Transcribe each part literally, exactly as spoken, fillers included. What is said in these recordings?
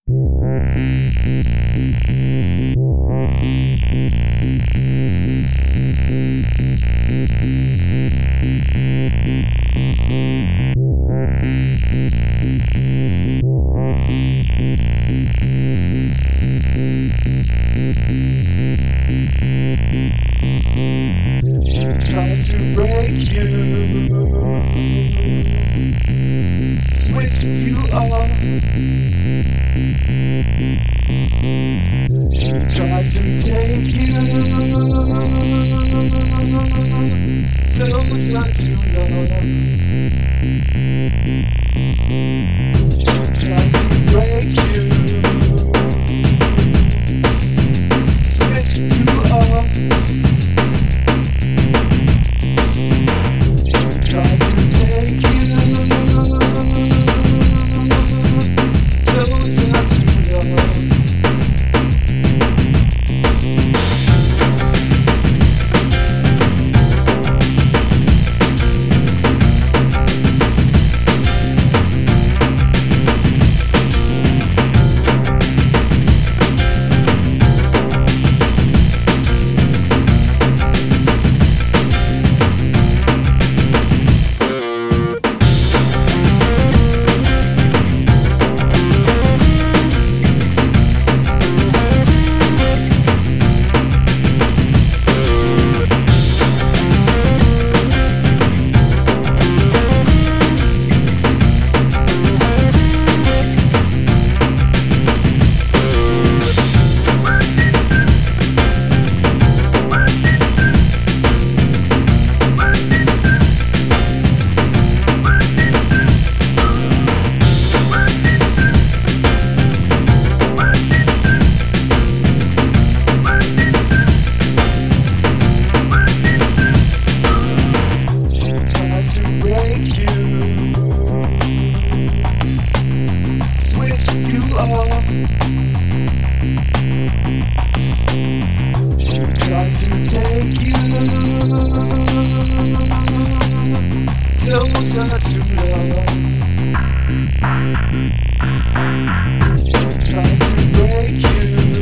She tries to break you, switch you off. She tries to take you closer to love. She tries to break you, switch you off. She tries to take you closer to love. She tries to take you closer to love. She tries to break you,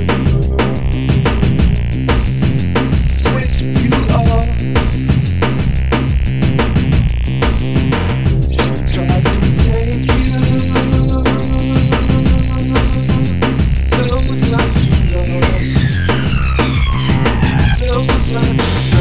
switch you off. She tries to take you closer to love. Closer to love.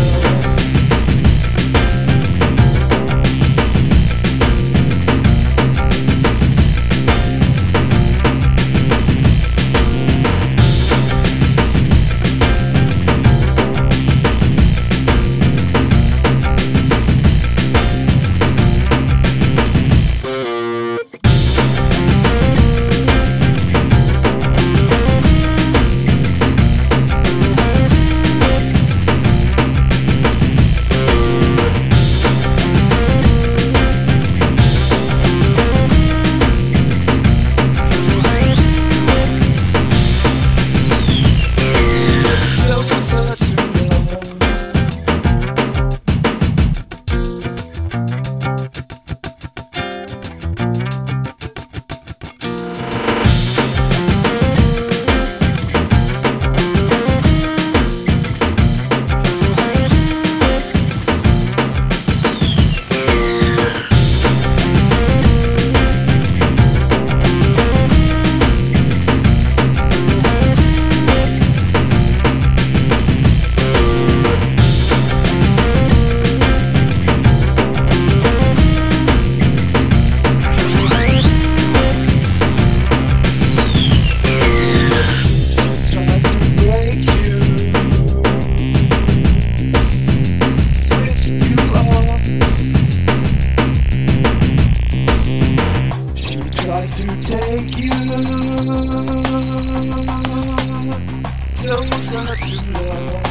Tries to take you closer to love.